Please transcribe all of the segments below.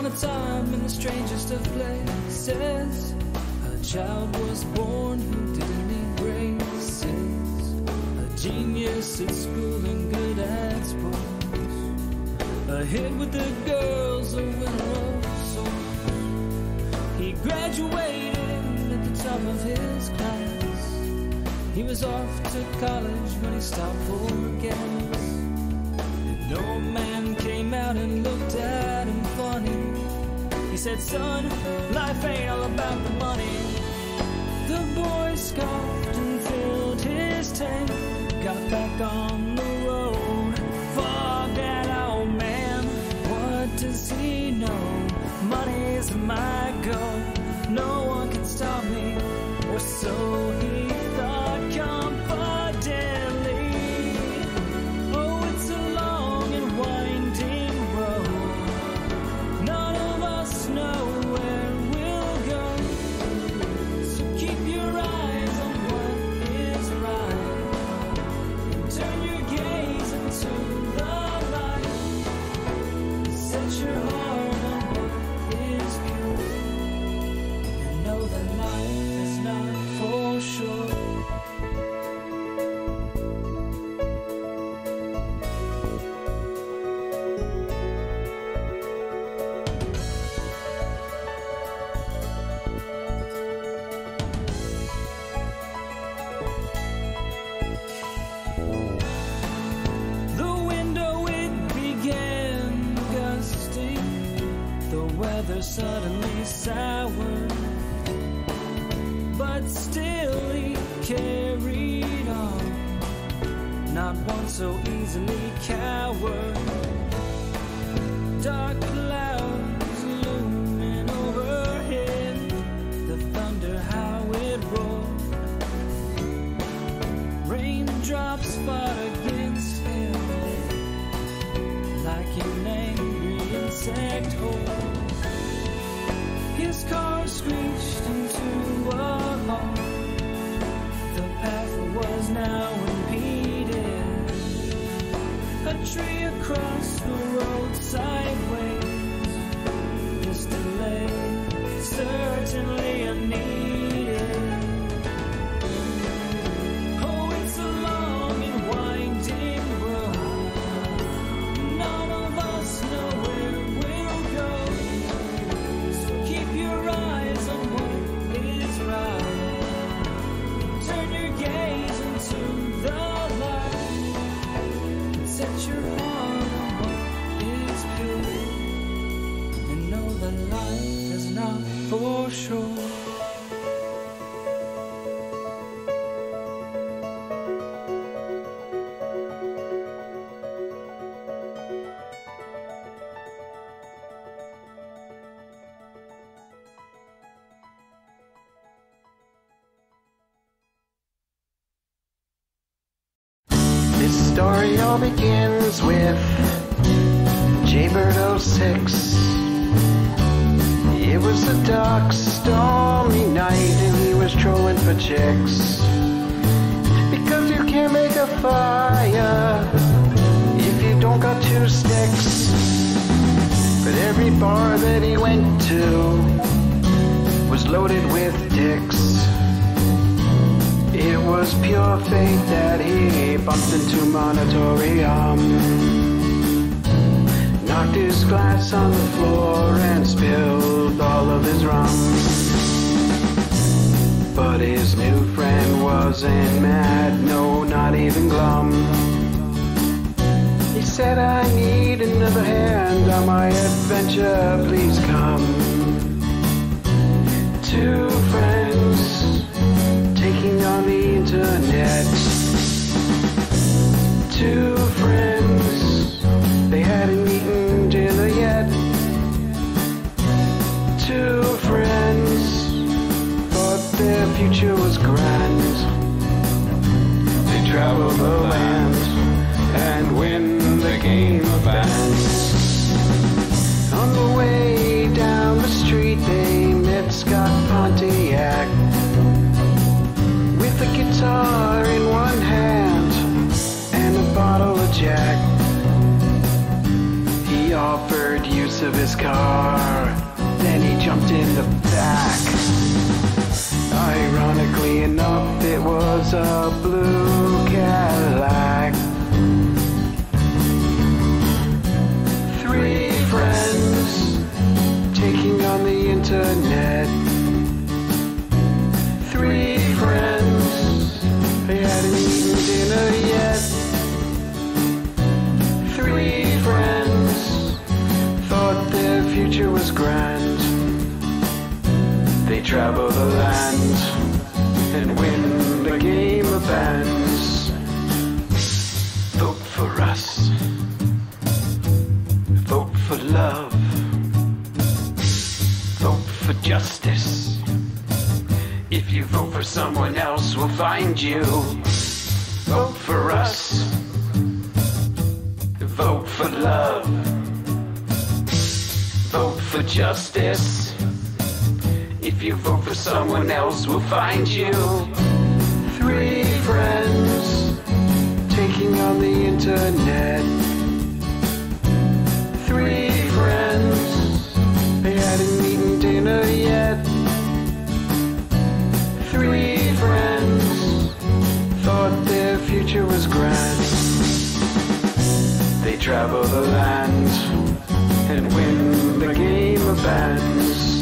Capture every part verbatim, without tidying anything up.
upon a time in the strangest of places, a child was born who didn't need braces. A genius at school and good at sports, a hit with the girls, a winner of sorts. He graduated at the top of his class. He was off to college when he stopped for gas. An old man came out and looked at him funny. He said, son, life ain't all about the money. The boy scoffed and filled his tank, got back on the road. Fuck that old man, what does he know? Money's my goal, no one can stop me, or so he thought confidently. Oh, it's a long and winding road, none of us know where we'll go. So keep your eyes on what is right, and turn your gaze into the light. Set your heart on what is pure, and know that life is not for sure. The window, it began gusting. The weather suddenly soured, but still he carried on, not one so easily coward. Dark clouds looming overhead, the thunder how it roared. Raindrops fought against him like an angry insect horde. His car screeched into a halt. The path was now impeded. A tree across the road sideways. This delay certainly unneeded. Oh, it's a long and winding road, none of us know where we'll go. So keep your eyes on what is right, turn your gaze into the light, set your heart on what is pure, and know that life is not for sure. This story all begins with Jaybird oh six. It was a dark, stormy night and he was trolling for chicks. Because you can't make a fire if you don't got two sticks. But every bar that he went to was loaded with dicks. It was pure fate that he bumped into Monitorium, knocked his glass on the floor and spilled all of his rum. But his new friend wasn't mad, no, not even glum. He said, I need another hand on my adventure, please come. Two friends taking on the internet. Two friends, they hadn't eaten dinner yet. Two friends thought their future was grand. They travel the land and win the game of bands. On the way down the street they met Scott Pontiac, with a guitar in one hand and a bottle of Jack. seats of his car. Then he jumped in the back. Ironically enough, it was a blue Cadillac. Three friends taking on the internet. Three friends, they hadn't eaten dinner yet. Three friends thought their future was grand. They travel the land and win the game of bands. Vote for us. Vote for love. Vote for justice. If you vote for someone else, we'll find you. Vote for us. Vote for love. Vote for justice. If you vote for someone else, we'll find you. Three friends taking on the internet. Three friends, they hadn't eaten dinner yet. Three friends thought their future was grand. They travel the land and win the game of bands.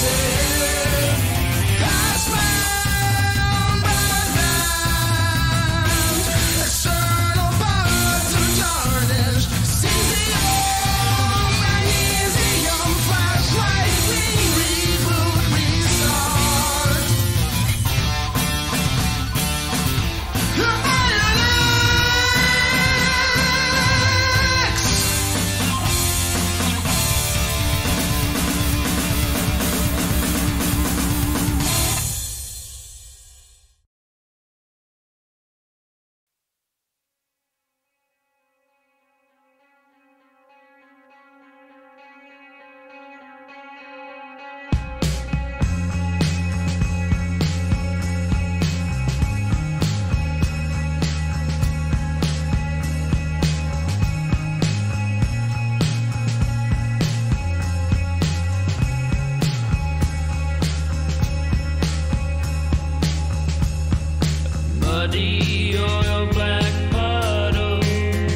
Muddy oil black puddles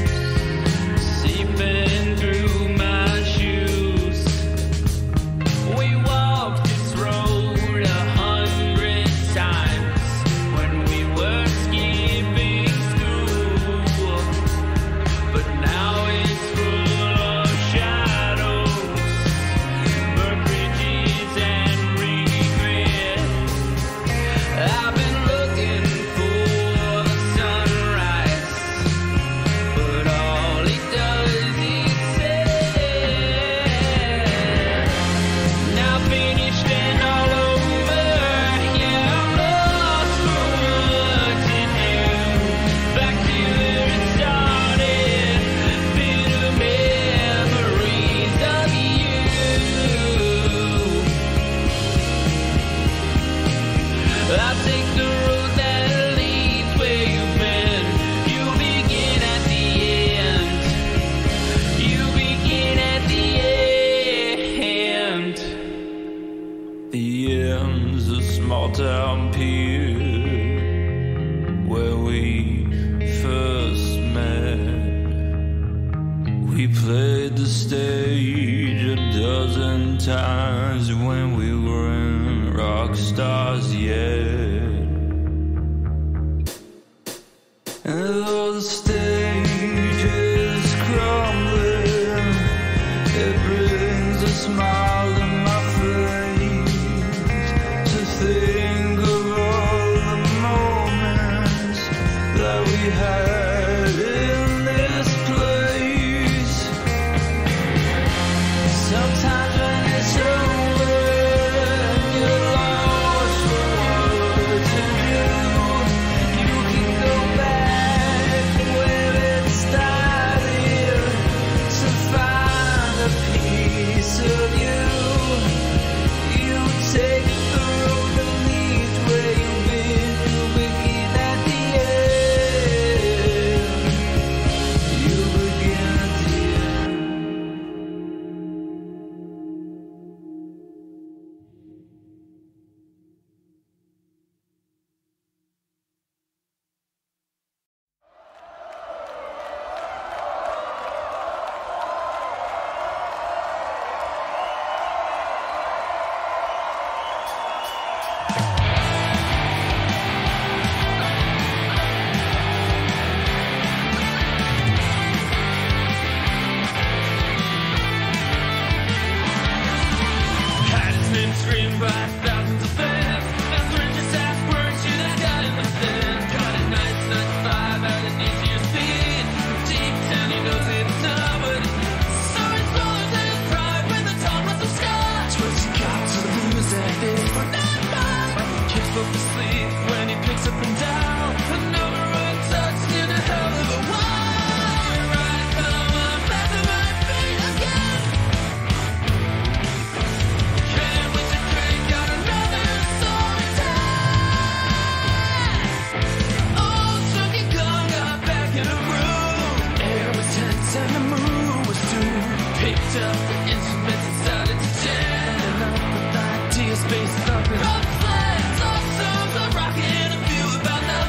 seeping through my shoes. We walked this road a hundred times when we were skipping school, but now it's full of shadows, burnt bridges and regret. I've been looking for sunrise, but all it does is set. Now finished and all over, yeah, I'm lost for what to do. Back to where it started, bitter memories of you. I'll take the road that leads where you've been. You begin at the end. You begin at the end. The end's a small town pier where we first met. We played the stage a dozen times when we weren't rock stars yet. And though the stage is crumbling, it brings a smile to my face to think of all the moments that we had in this place. Sometimes when it's over and you're lost for what to do, you can go back where it started to find a piece of you. You take the road that leads where you've been. You begin at the end. You begin at the end. Cats been screamed by thousands of fans. That's when just ask words to that guy in the sand. Got a nice ninety-five at an easier speed. Deep down he knows it's not what it is. So he swallows his pride when the tongue was of scotch. What's he got to lose that day for not mine? Kicks up his sleeve when he picks up and down. Another untouched in a hell of a while. Right now I'm back on my feet again. Can't wait to drink out another story time. Old Chunky Kong got back in the room. Air was tense and the mood was too. Picked up the instruments and started to jam. And up with ideas, bass thumping. Rock flags, all songs are rocking. A few about the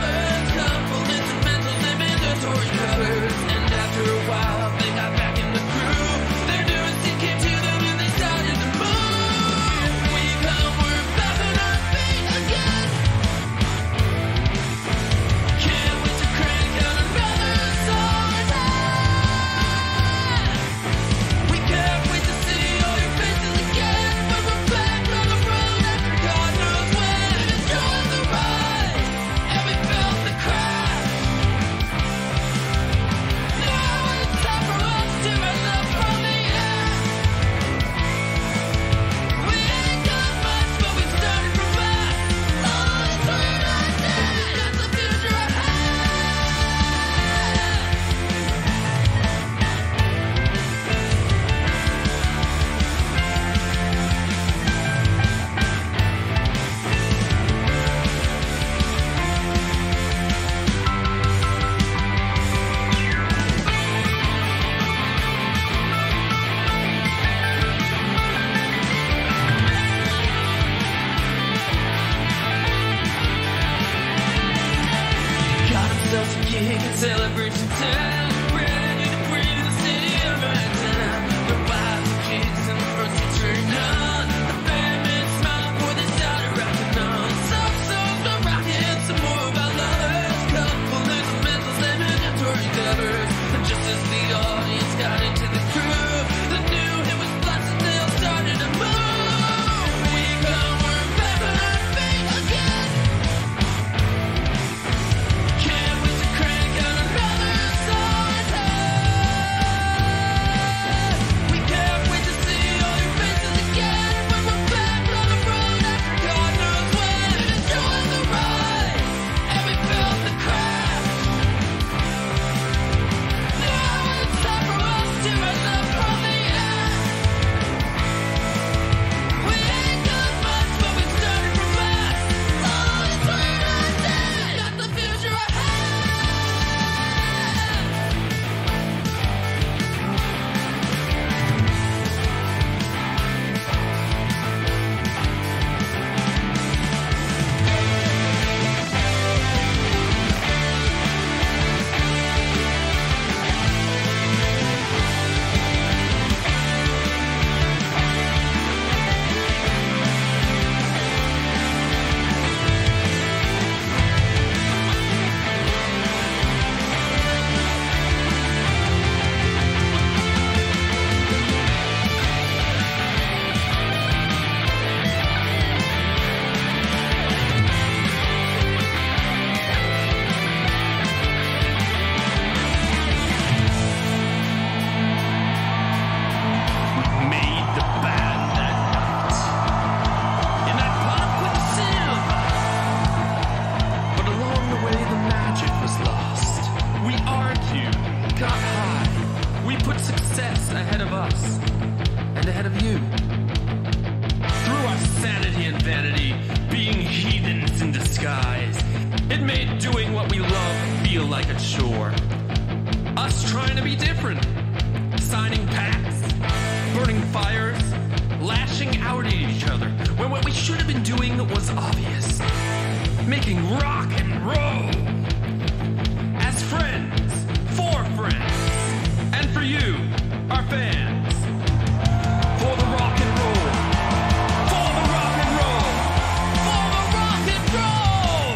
other when what we should have been doing was obvious. Making rock and roll. As friends, for friends, and for you, our fans. For the rock and roll. For the rock and roll. For the rock and roll.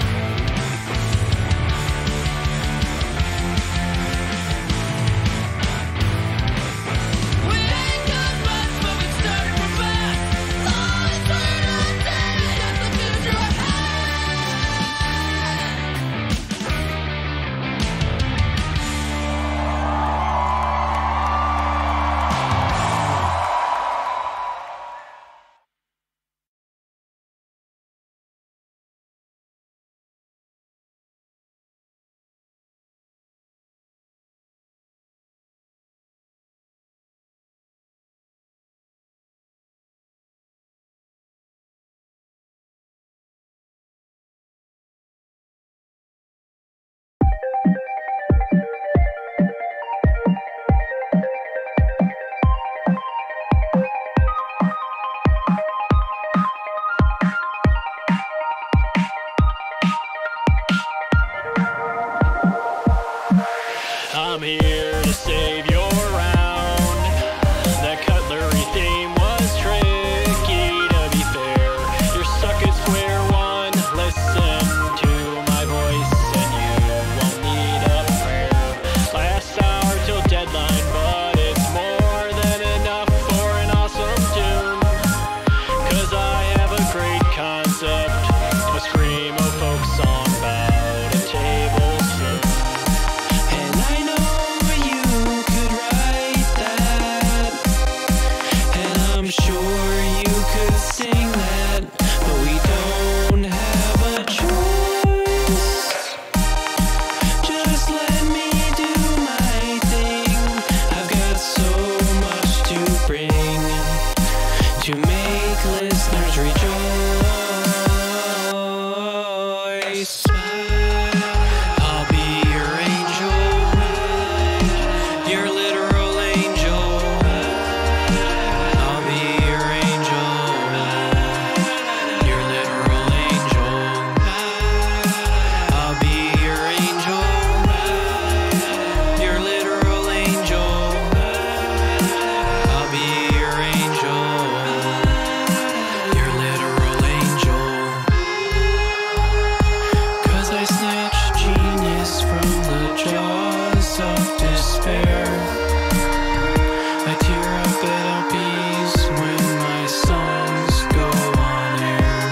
We ain't got much, but we started from fast. Always turn on day, that's the future I have. I'm here to save your round. That cutlery theme was tricky, to be fair. You're stuck at square one. Listen to my voice and you won't need a prayer. Last hour till deadline, but it's more than enough for an awesome tune. Cause I have a great concept, a screamo folk song about a tablespoon. And I know you could write that, and I'm sure you could sing that, but we don't have a choice. Just let me do my thing. I've got so much to bring to make listeners rejoice. I'll be your angel, your literal angel. I'll be your angel, your literal angel. I'll be your angel, your literal angel. I'll be your angel, your literal angel. Cause I snatch genius from the jaws of despair. I tear up at L Ps when my songs go on air.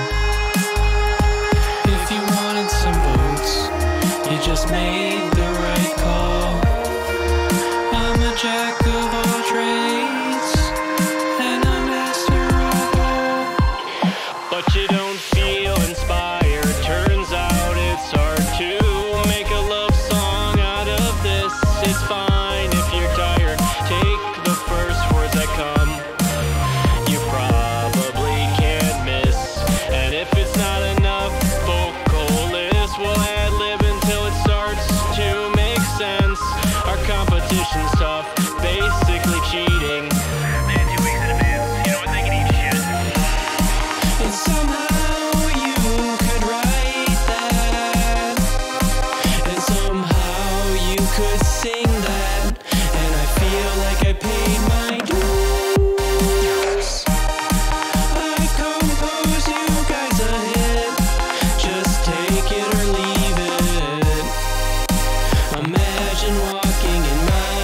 If you wanted some votes, you just made the right call. I'm a jack of all trades, and a master of all. But you don't feel inspired. Turns out it's hard to make a love song out of this. It's fine if you're tired. Take the first words that come. You probably can't miss. And if it's not enough, vocalists will ad-lib until it starts to make sense. Our competition's tough, basically cheating. Man, two weeks in advance, you know what, they can eat shit. And somehow you could write that, and somehow you could sing that, and I feel like I paid my dues. I compose you guys a hit, just take it or leave it. Imagine walking in my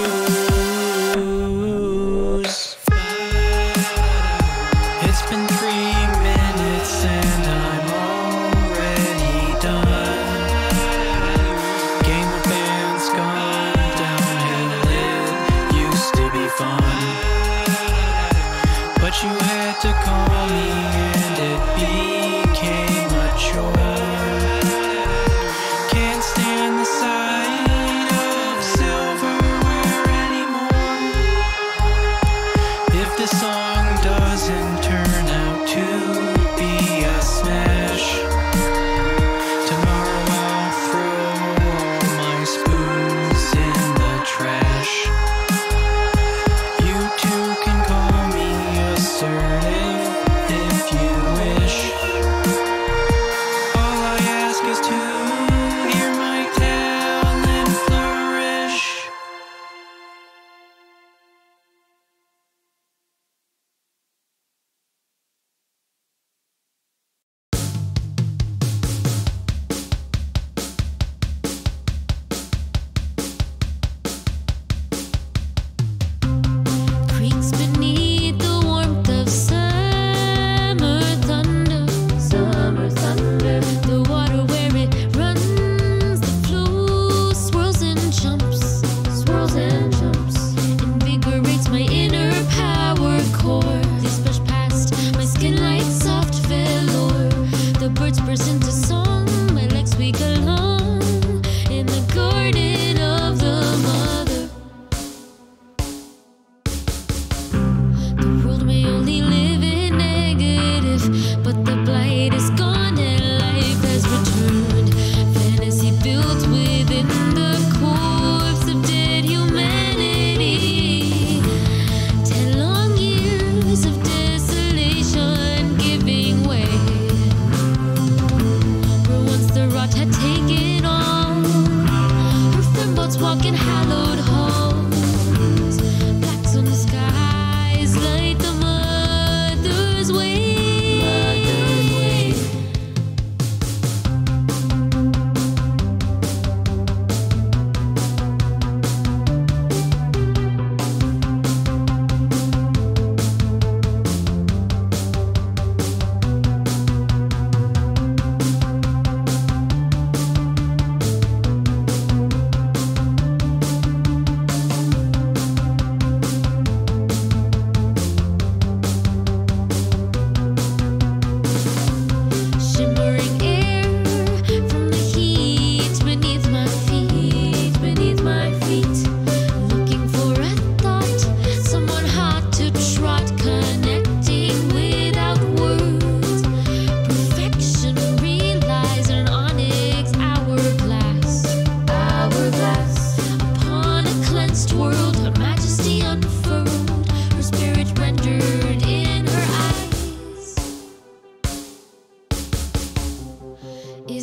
shoes. It's been three minutes and I'm already done. Game of bands gone downhill, it used to be fun. But you had to call me and it became a chore. Can't stand the sight of silverware anymore. If this song doesn't turn out to be a smash, tomorrow I'll throw all my spoons in the trash. You two can call me assertive,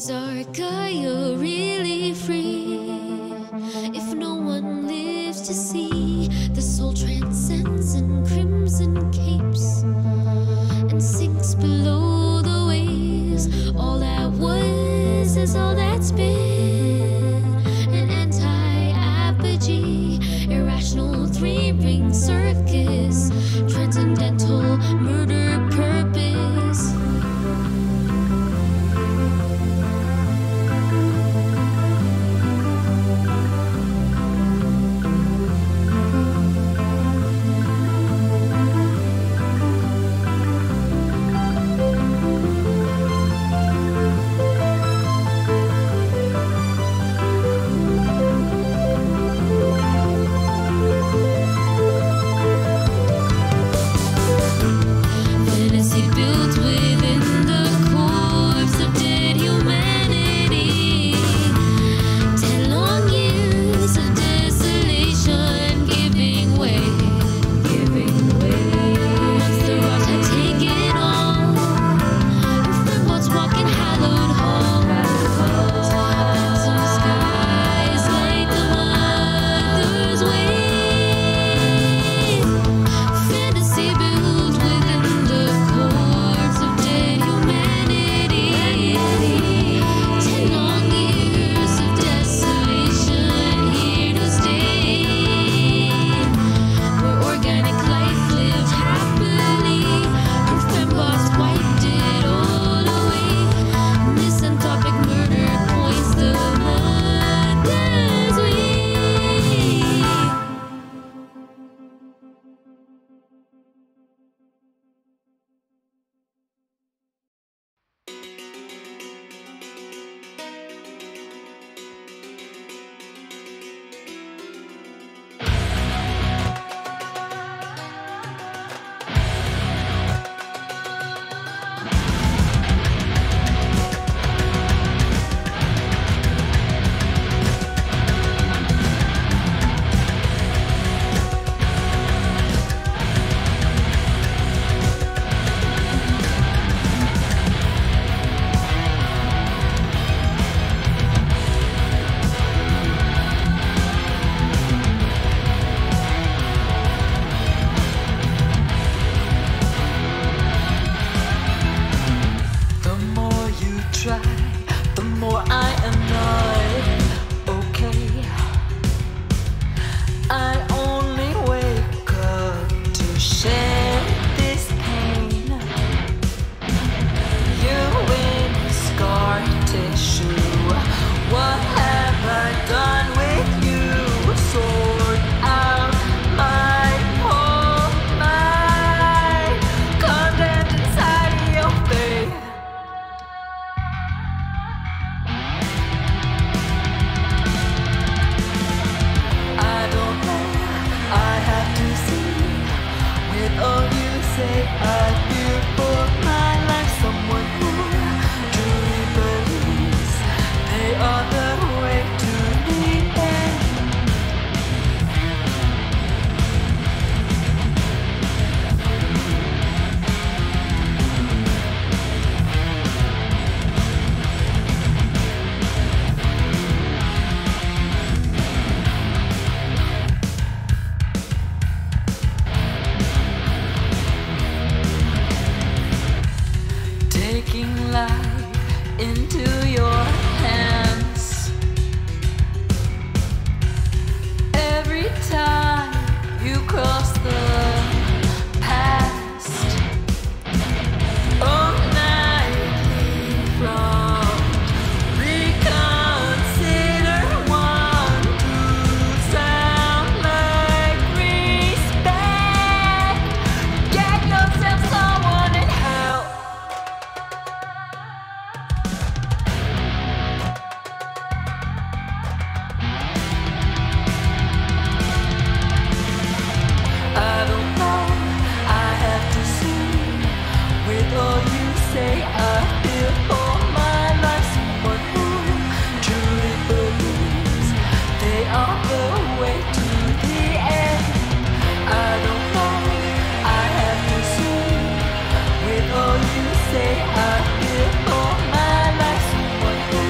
Is our Gaia really free? If no one lives to see, the soul transcends in crimson capes and sinks below the waves. All that was is all that's been. An anti-apogee, irrational three-ring circus, transcendental murder purpose. Say I feel for my life, someone who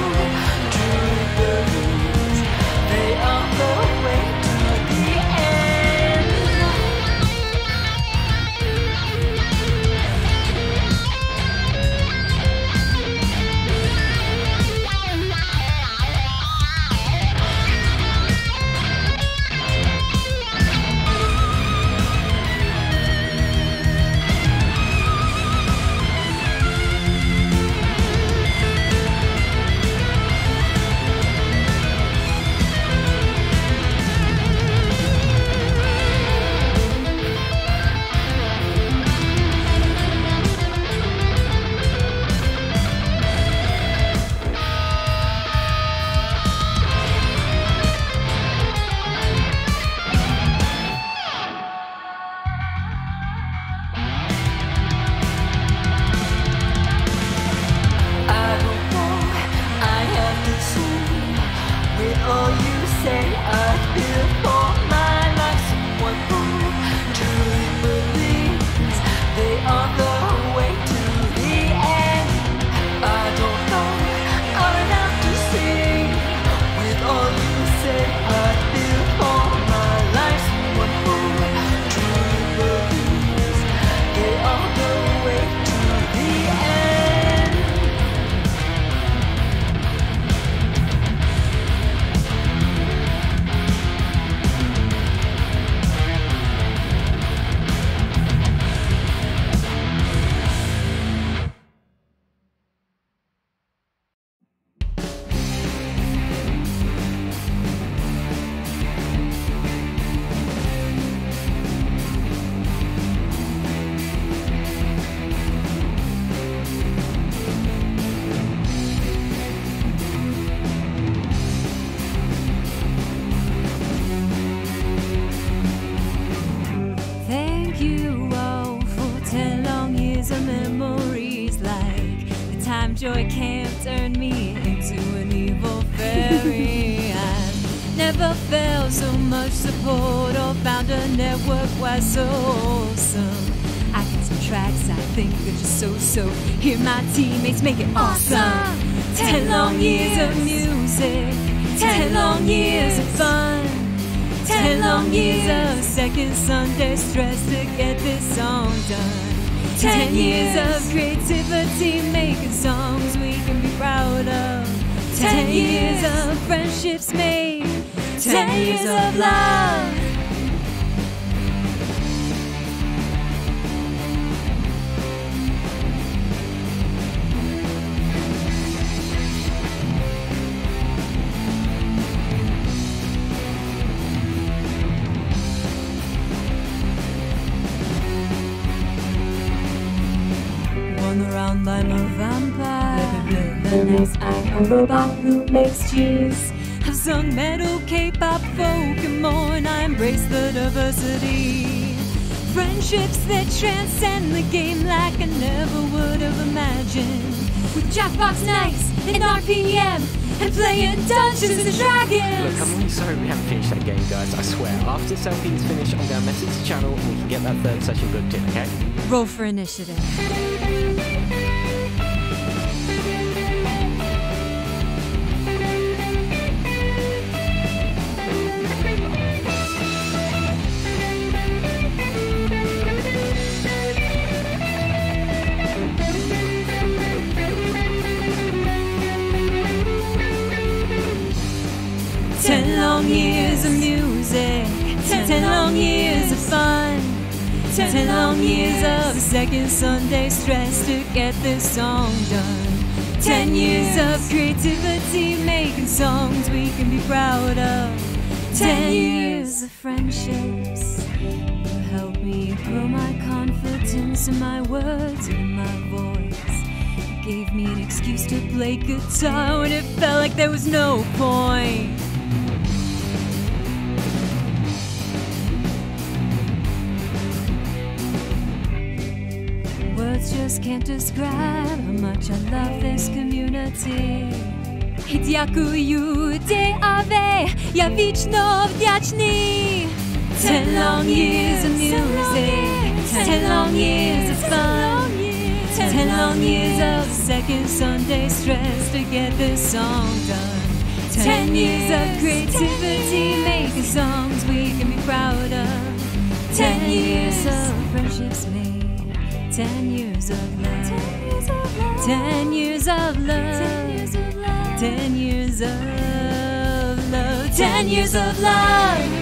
years of memories, like the time joy camp turned me into an evil fairy. I've never felt so much support or found a network quite so wholesome. I got some tracks I think are just so-so. Hear my teammates make it awesome. Ten long years of music, ten long years of fun, ten long years of second Sunday stress to get this song done. Ten years of creativity making songs we can be proud of. Ten years of friendships made, ten years of love. Around like a vampire. The next I'm a robot who makes cheese. I've sung metal, K-pop, folk and more, and I embrace the diversity. Friendships that transcend the game like I never would have imagined. With Jackbox nights and R P M and playing Dungeons and Dragons. Look, I'm really sorry we haven't finished that game, guys. I swear. After Selfie's finished, I'm going to message the channel and we can get that third session booked in, okay? Roll for initiative. Ten long years of music, ten long years of fun, ten long years of second Sunday stress to get this song done. Ten years of creativity making songs we can be proud of. Ten years of friendships who helped me grow my confidence in my words and my voice. Gave me an excuse to play guitar when it felt like there was no point. Words just can't describe how much I love this community. I дякую тебе, я вічно вдячний. Ten long years of music, ten long years of fun, ten long years of second Sunday stress to get this song done. Ten years of creativity making songs we can be proud of. Ten years of friendships made. Ten years of love. Ten years of love. Ten years of love. Ten years of love.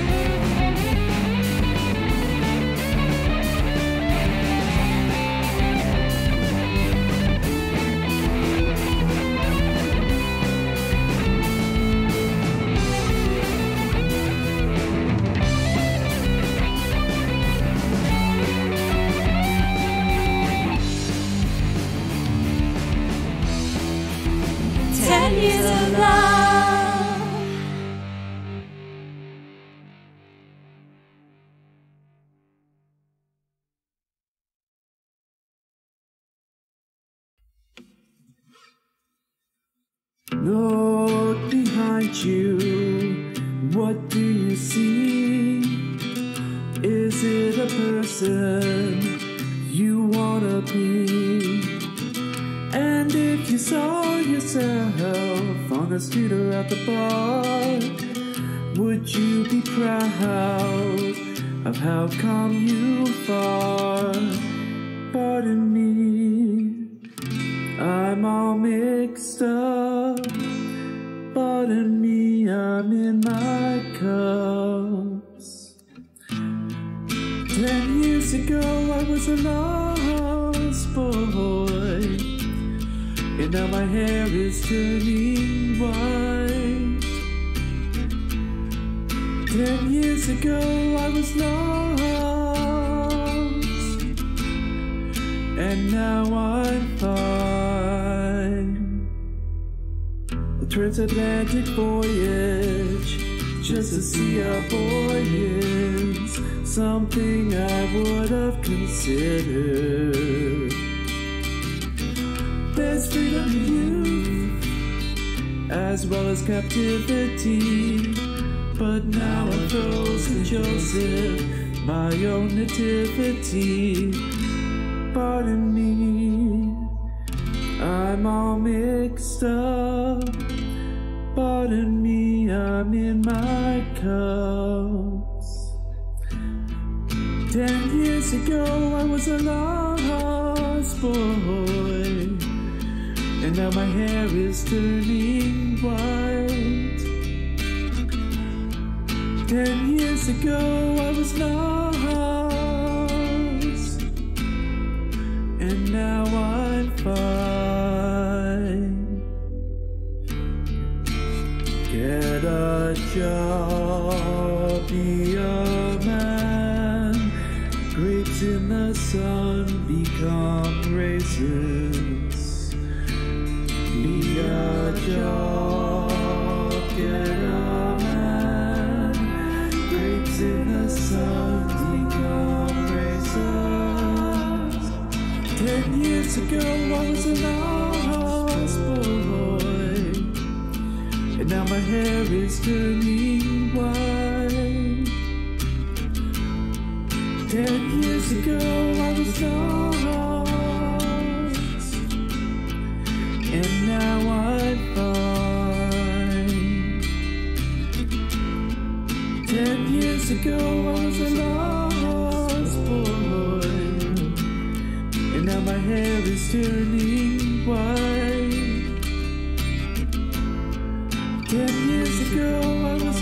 Ten years of love. Look behind you, what do you see? Is it a person you wanna be? And if you saw yourself on the street or at the bar, would you be proud of how come you far? Pardon me, I'm all mixed up. Pardon me, I'm in my cups. Ten years ago I was a lost boy, and now my hair is turning white. Ten years ago I was lost, and now I'm fine. A transatlantic voyage, just to see a boy is something I would have considered. as well as captivity. But now I'm frozen, Joseph, my own nativity. Pardon me, I'm all mixed up. Pardon me, I'm in my cups. Ten years ago I was a lost boy, and now my hair is turning white. Ten years ago I was lost, and now I'm fine. Get a job, be a man. Grapes in the sun become raisins. Be a job, get a man. Grapes in the sun become raisins. Ten years ago I was a lost boy, and now my hair is turning white. Ten years ago I was lost, and now I'm fine. Ten years ago I was a lost boy, and now my hair is turning white. Ten years ago I was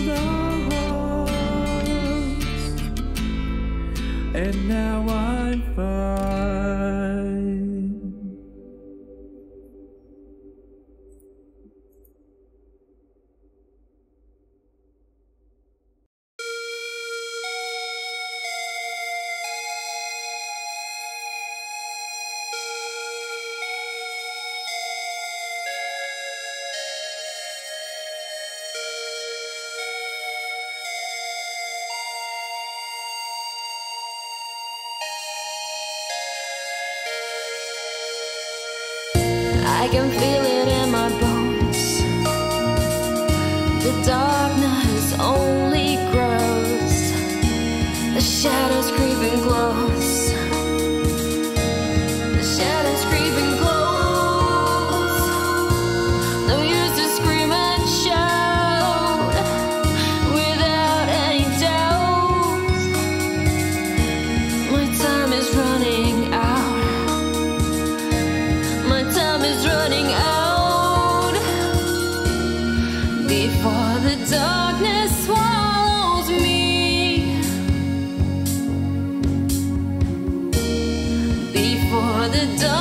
lost, and now I'm fine. I can feel it in my bones. The darkness only grows. The shadows creeping close. The shadows creeping close. No use to scream and shout without any doubt. My time is running out. My time is running out before the darkness swallows me. Before the darkness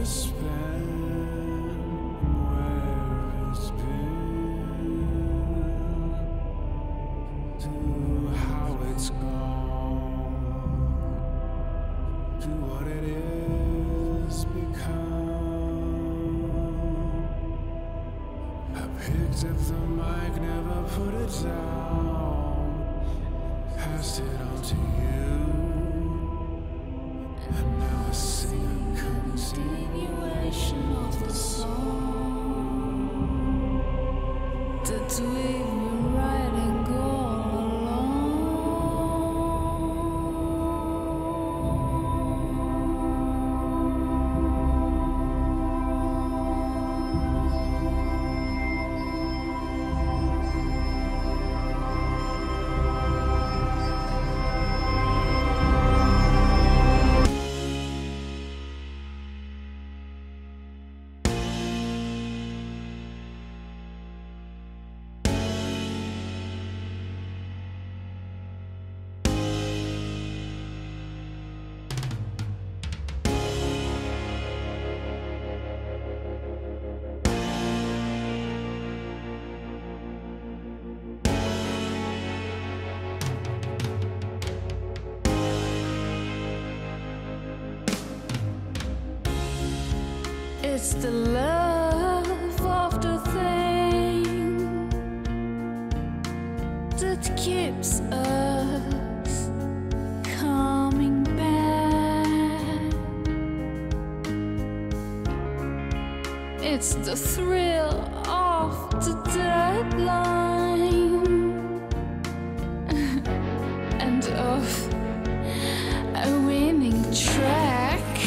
Picked up the mic, never put it down. Passed it on to you, and now I sing a continuation of the song that we've been writing all along. It's the love of the thing that keeps us coming back. It's the thrill of the deadline and of a winning track.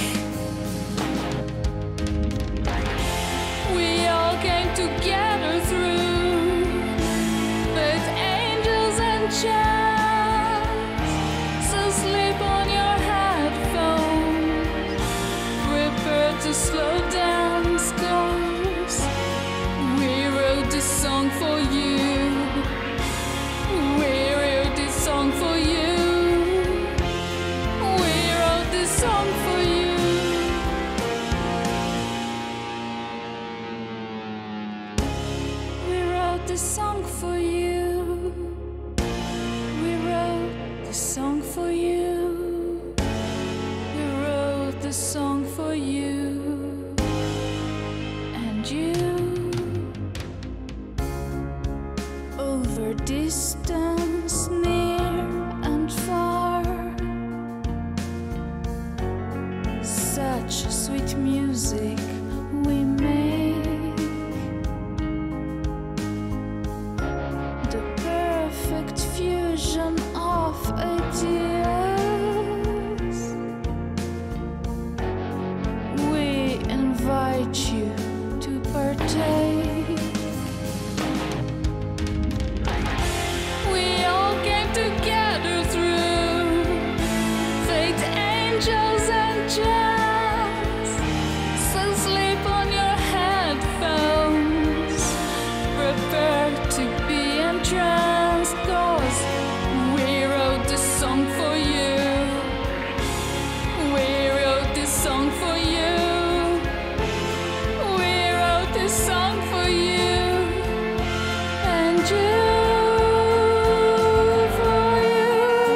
Together through with angels and chance. So sleep on your headphones, prepare to slow down scores. We wrote this song for you. We wrote this song for you. We wrote this song for you. This song for you. We wrote this song for you. We wrote this song for you and you. Over distance, near and far, such sweet music we make. Fusion of ideas. We invite you to partake. We all came together through fate, angels and jazz. So sleep on your headphones, prepare to be entranced. Cause we wrote this song for you. We wrote this song for you. We wrote this song for you and you. For you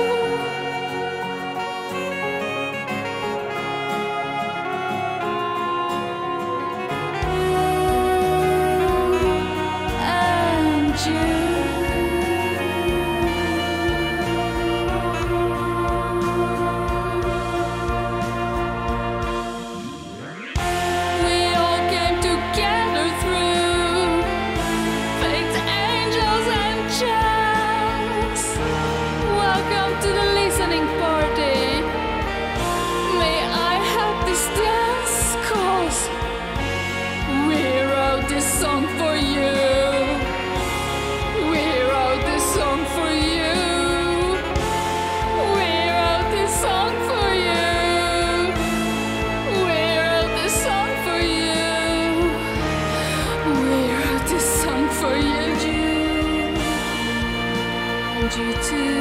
and you. Song for you. We wrote this song for you. We wrote this song for you. We wrote this song for you. We wrote this song for you, and you too.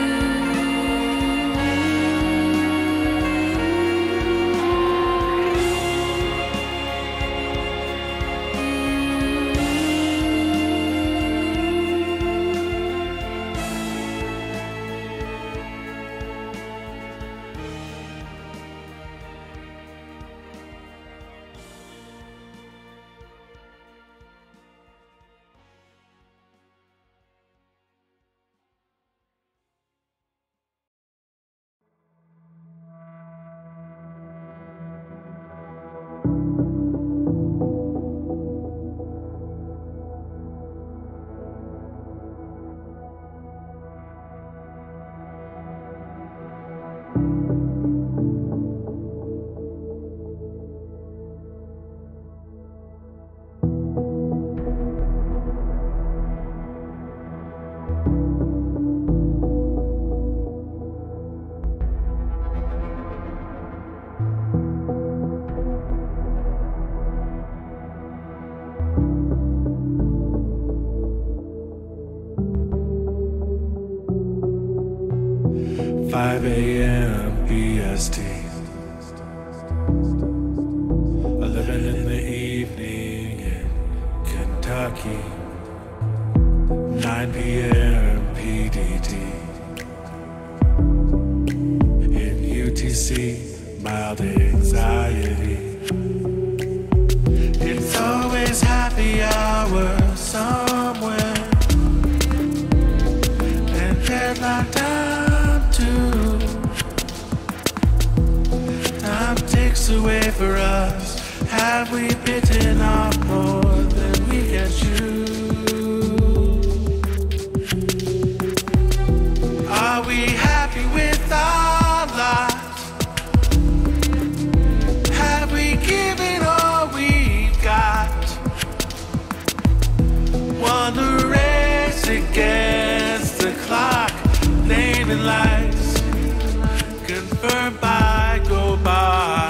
five a.m. B S T. eleven in the evening in Kentucky. nine p.m. P D T. In U T C, mild anxiety. It's always happy hour somewhere, and deadline time too. Time ticks away for us. Have we bitten off more than we can chew? Are we happy with our lives? Have we given all we've got? Won the race against the clock. Naming lights confirmed by Go Bot.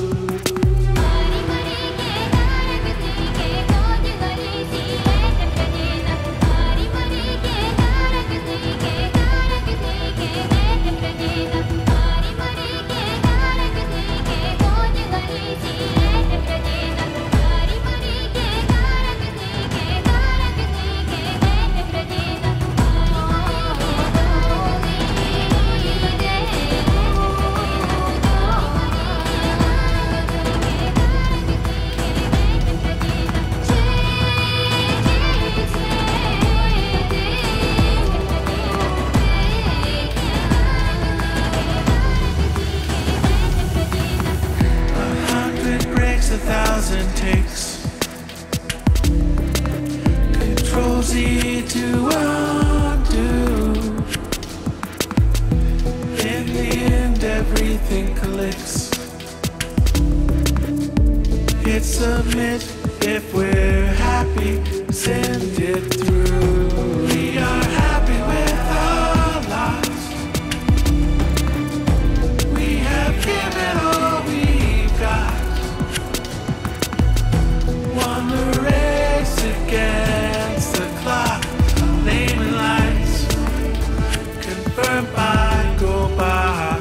A thousand takes. Control Z to undo. In the end, everything clicks. Hit submit if we're happy. Send it through. We are happy with our lives. We have given all we've got. Won the race against the clock. Naming lights confirmed by Go Bot.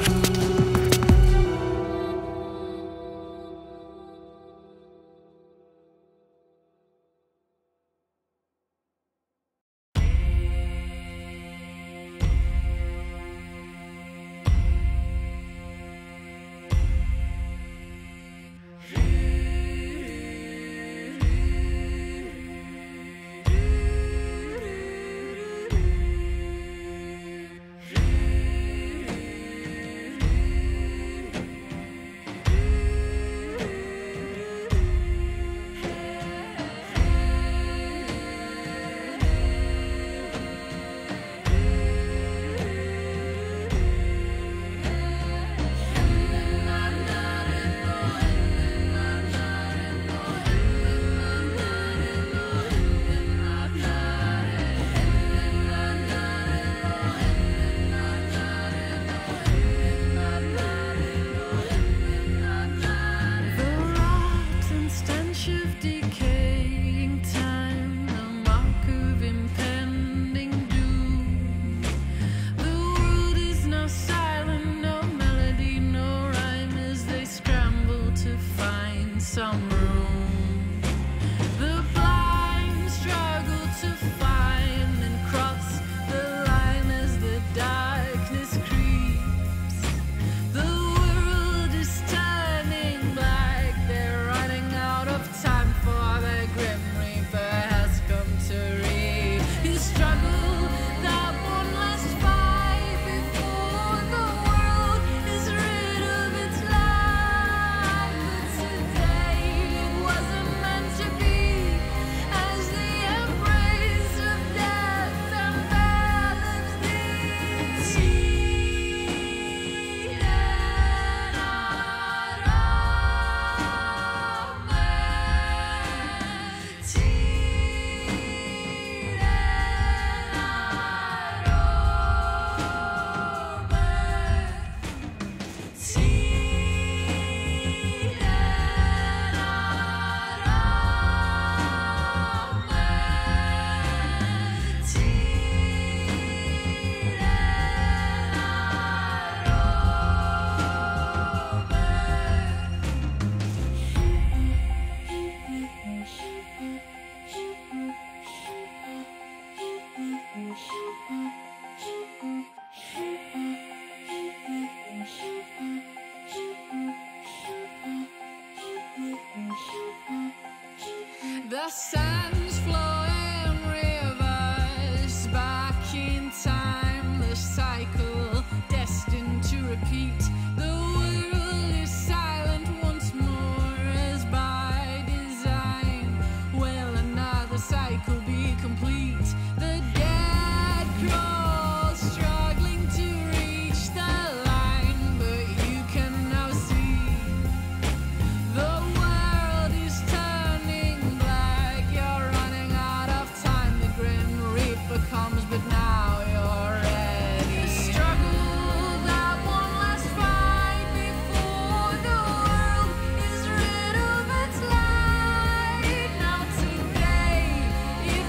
sands flowing rivers back in time, the cycle destined to repeat. The world is silent once more as by design. Will another cycle be complete? The dead crawl, struggling to reach the line, but you can now see the world is turning black. You're running out of time. The grim reaper comes, but now you're ready. The struggle, that one last fight before the world is rid of its light. Now today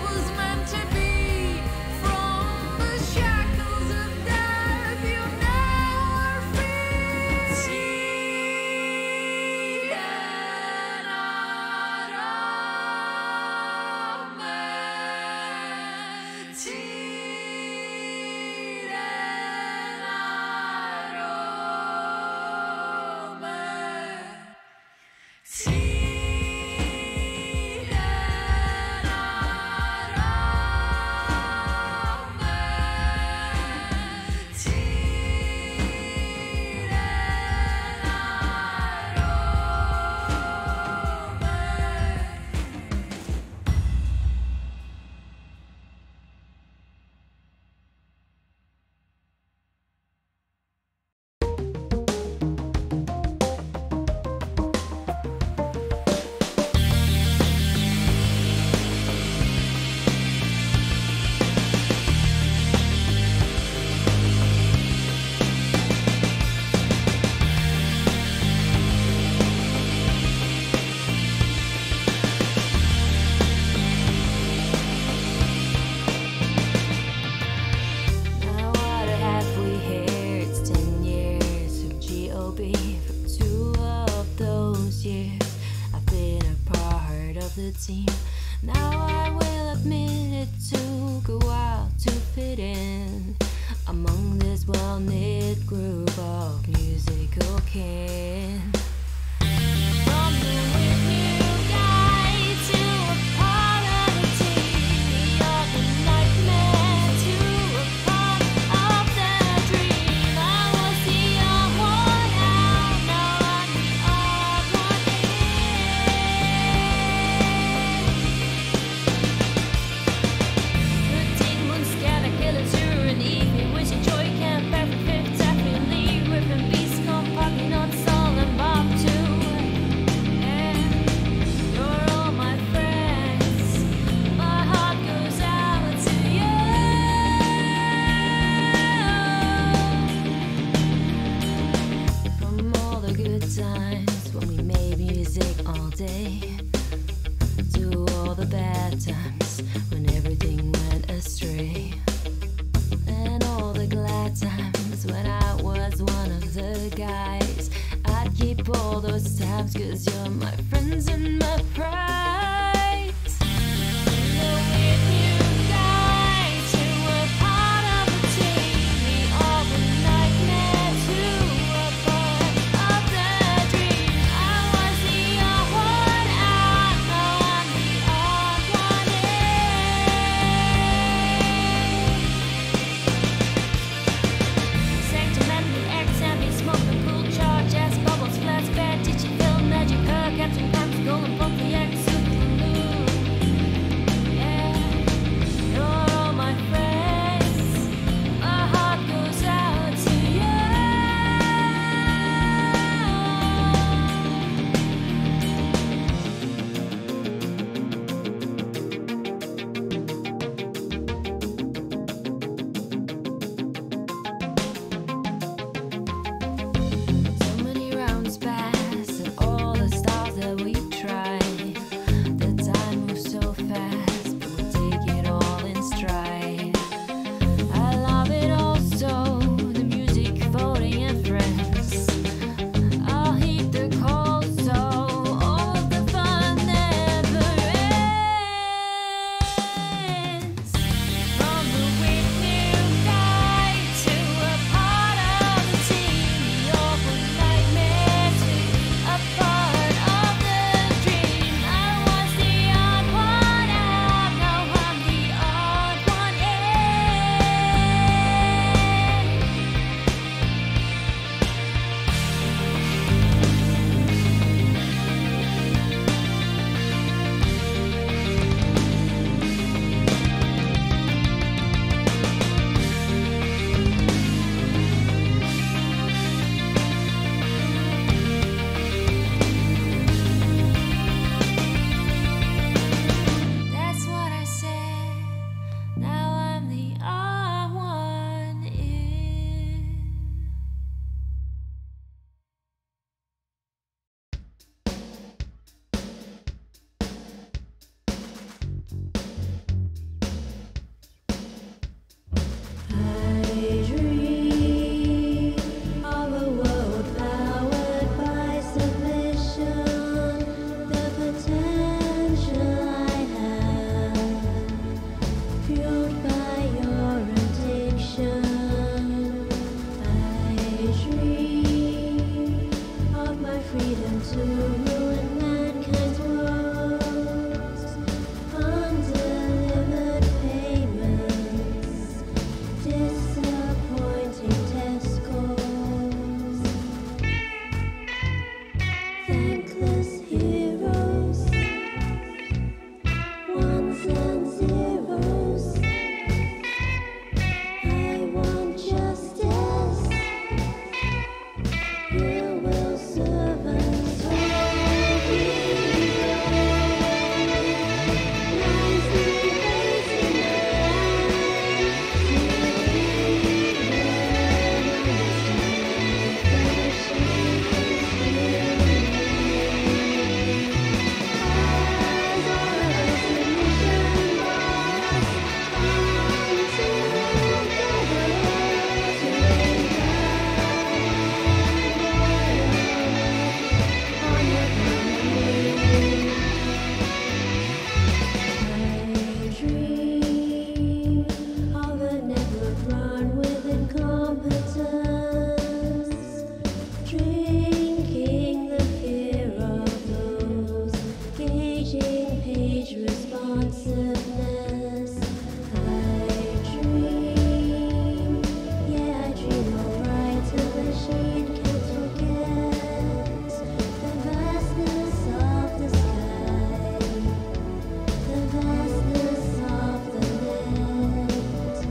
madness. I dream, yeah, I dream alright till the sheet can't forget the vastness of the sky, the vastness of the net.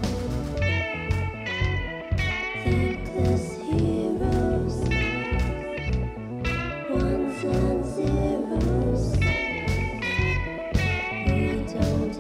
Thankless heroes, ones and zeros. We don't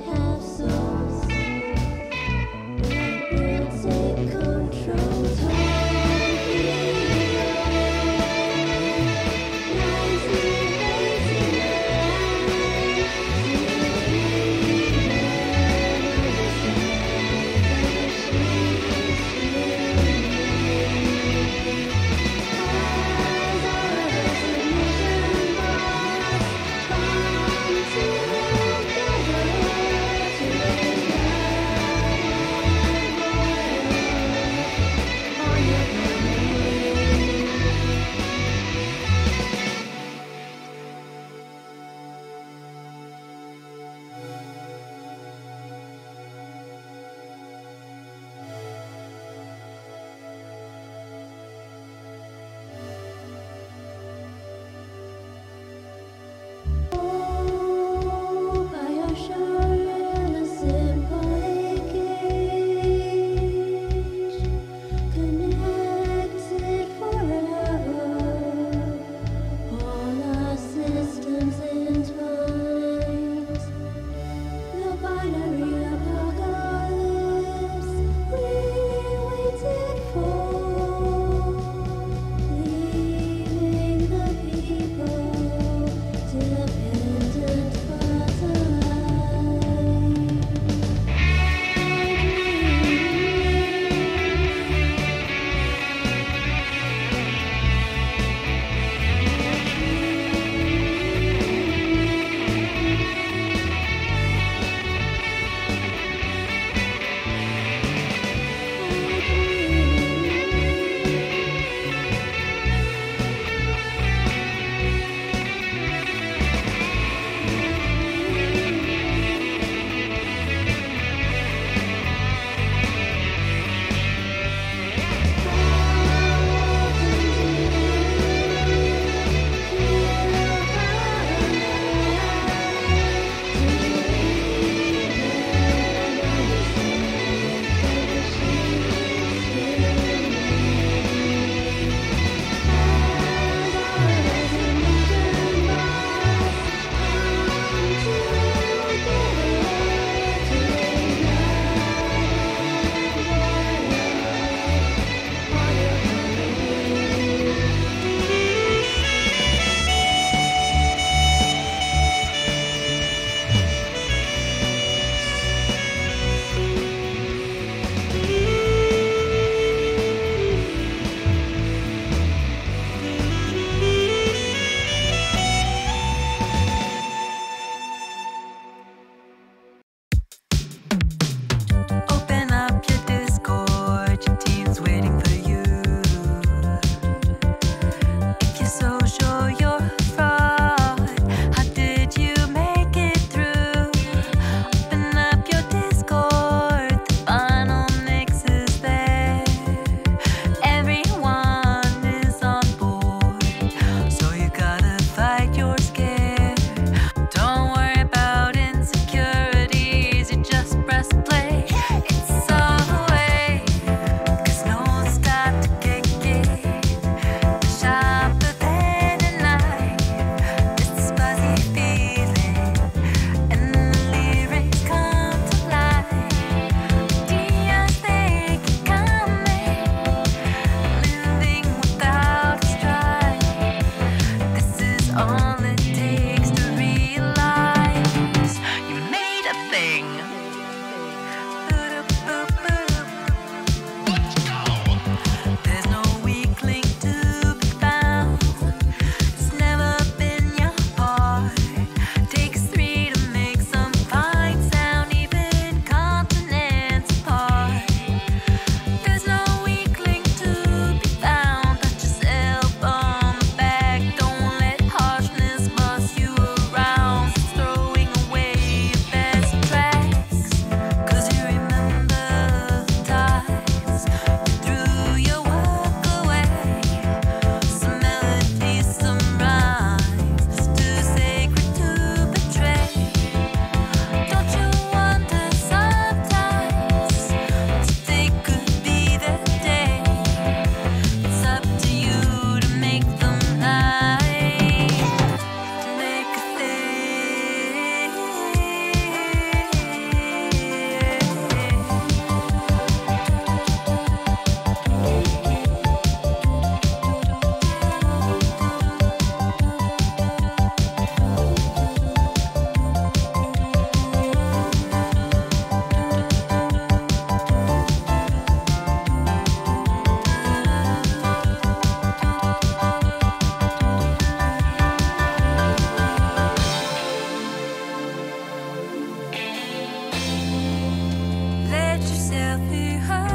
let yourself be heard.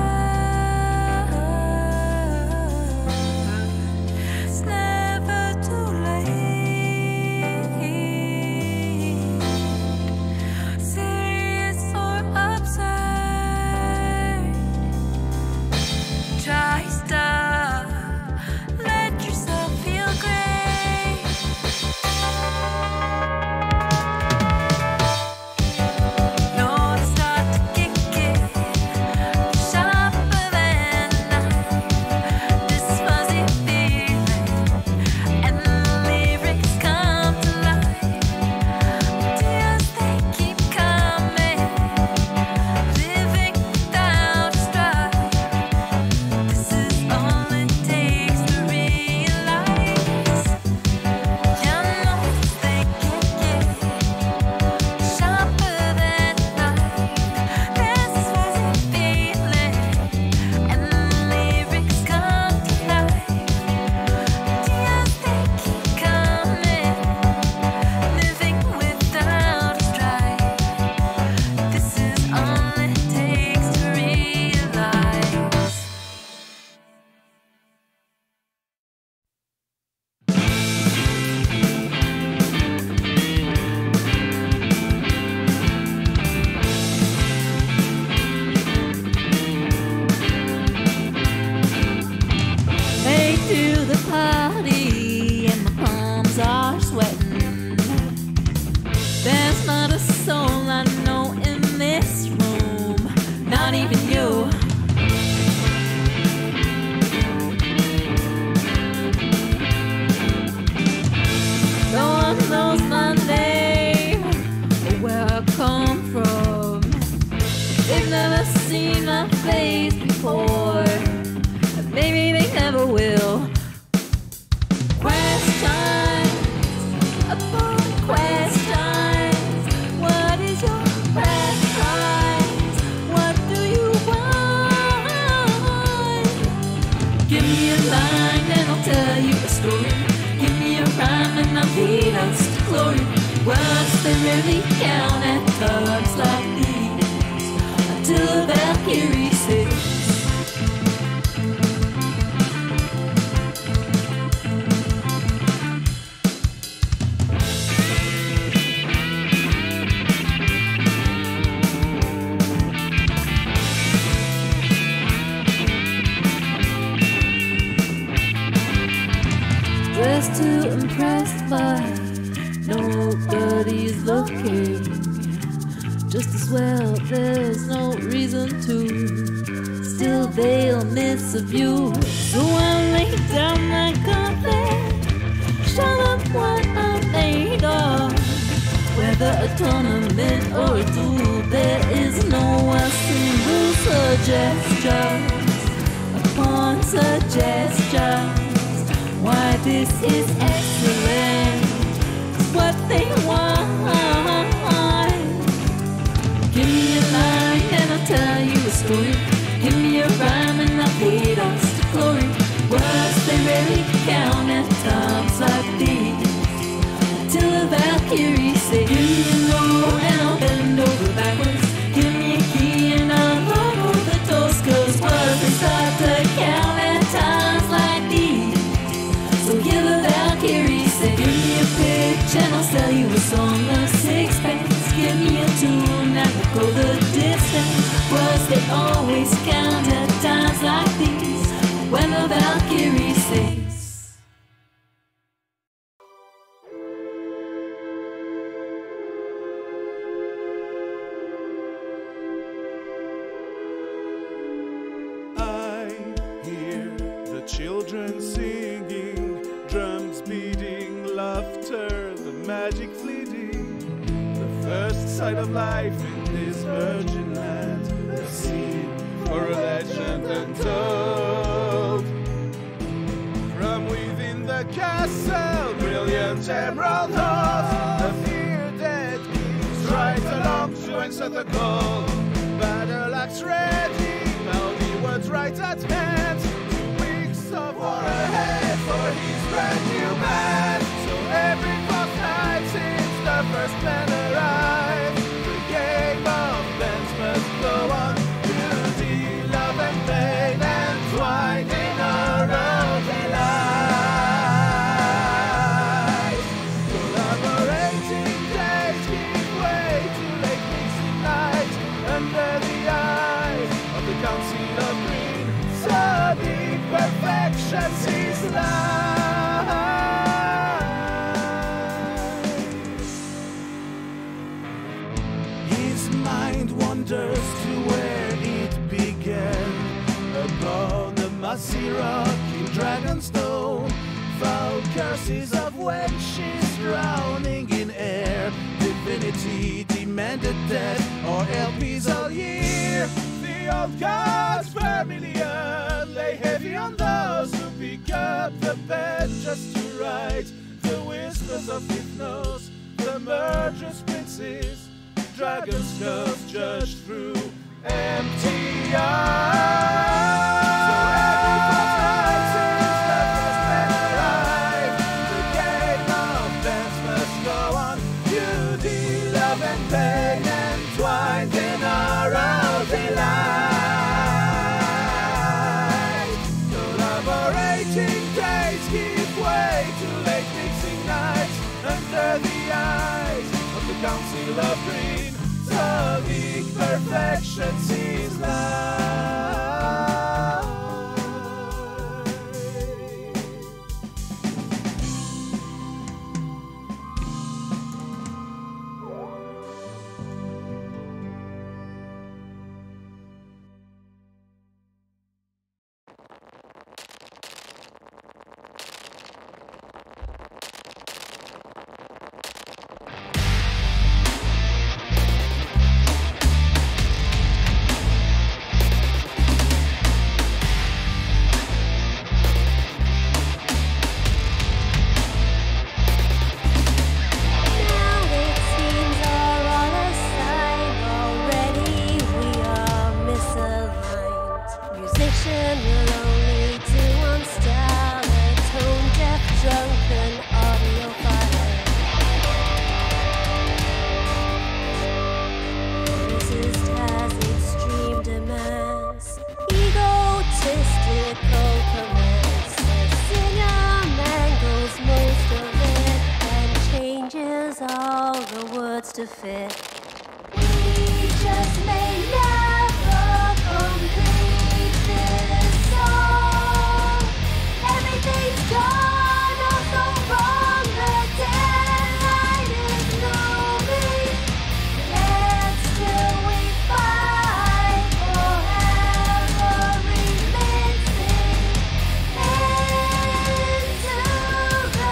It's never too late. Serious or absurd, try stuff. Let yourself feel great. No, it's not to kick it. Sharper than a knife. This fuzzy feeling and the lyrics come to life. Tears they keep coming. Living without a strife. This is all it takes to realize. Your notes they kick it. Sharper than a knife. This fuzzy feeling and the lyrics come to life. Tears they keep coming. Living without a strife. This is all it takes to realize. Late to the party and my palms are sweating. There's not a soul I know in this room, not even you. No one knows my name or where I come from. They've never seen my face before, and maybe they never will. Questions upon questions. What is your preference? What do you want? Give me a line and I'll tell you a story. Give me a rhyme and I'll lead us to glory. Words they rarely count at times like these, until a Valkyrie sings. Dressed to impress, but nobody's looking. Just as well, there's no reason to. Still, they'll miss a view. So I lay down my gauntlet, shut up what I'm made of. Whether a tournament or a duel, there is no a single suggestions upon suggestions. Why this is excellent, it's what they want. Give me a line and I'll tell you a story. Give me a rhyme and I'll lead us to glory. Words they rarely count at times like these, until a Valkyrie says, give me a note and I'll bend over backwards. Give me a key and I'll open the doors, 'cause words they start to count at times like these. So give a Valkyrie, say, give me a pitch and I'll sell you a song of sixpence. Give me a tune and we'll go the distance. Words they always count at times like these, when a Valkyrie sings. I hear the children singing, drums beating, laughter, the magic fleeting. The first sight of life in this virgin land, a scene for a legend untold. From within the castle, brilliant emerald halls, the fear that keeps right along to answer the call. Battle axe ready, mouthy words right at hand. Two weeks of war ahead for his brand new band. So every fortnight since the first man arrived, the game of bands must go on. mind wanders to where it began. Upon the mossy rock in Dragonstone, foul curses of when she's drowning in air. Divinity demanded death or L Ps all year. The old gods vermilion lay heavy on those who pick up the pen just to write the whispers of hypnos, the murderous princes, dragon's skulls judged through empty eyes. So every fortnight since the first man arrived, the game of dance must go on. Beauty, love and pain entwined in our rosy light. Collaborating days give way to late mixing nights under the eyes of the Council of Green. Sonic perfection sees light. To fit. We just may never complete this song. Everything's gone all so wrong. The deadline is looming, yet still we fight for every missing into the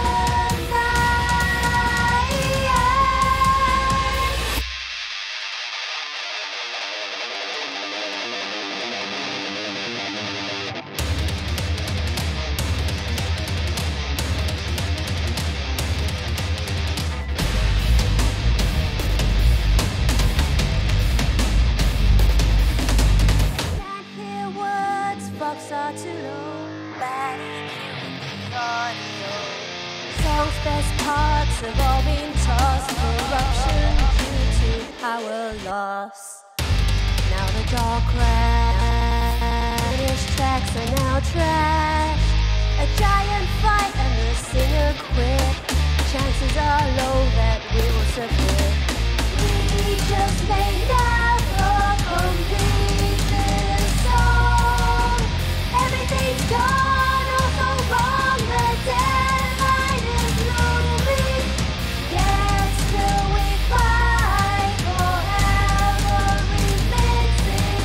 best parts have all been tossed. Corruption due to power loss. Now the dark crash tracks are now trash. A giant fight and the singer quit. Chances are low that we will submit. We just may never complete this song. Everything's gone all so wrong. The deadline is looming, yet still we fight for every mixing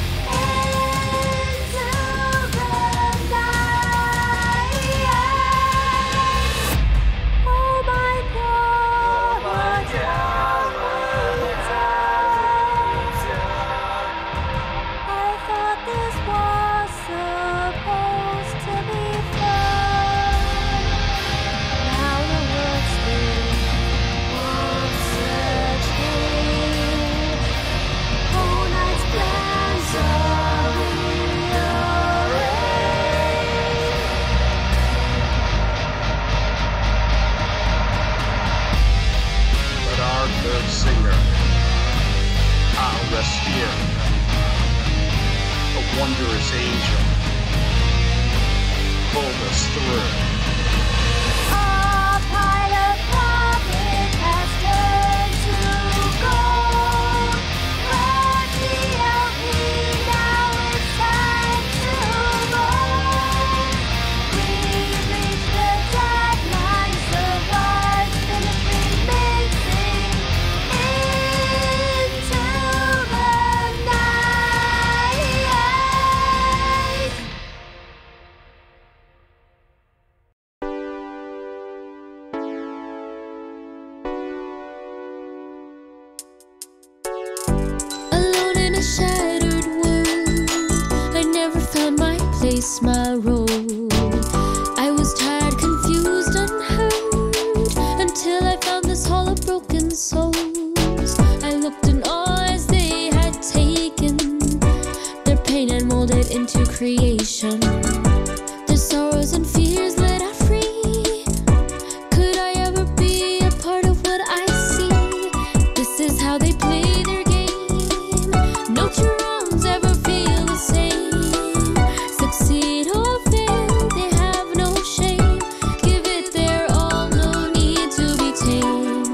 into the night. Oh my God, what have we done? I thought this was supposed to be fun. Now the world's been once changed. Whole night's plans are rearranged. But our third singer, FlaskBear, a wondrous angel, pulled us through. Our pile of profit has turned to gold. But the L P, now it's time to roll. We've reached the deadline, survived, finished remixing into creation. Their sorrows and fears let out free. Could I ever be a part of what I see? This is how they play their game. No two rounds ever feel the same. Succeed or fail, they have no shame. Give it their all, no need to be tame.